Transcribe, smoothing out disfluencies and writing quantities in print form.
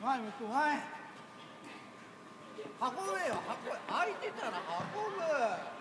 はい、向こう、はい。運べよ、開いてたら運ぶ。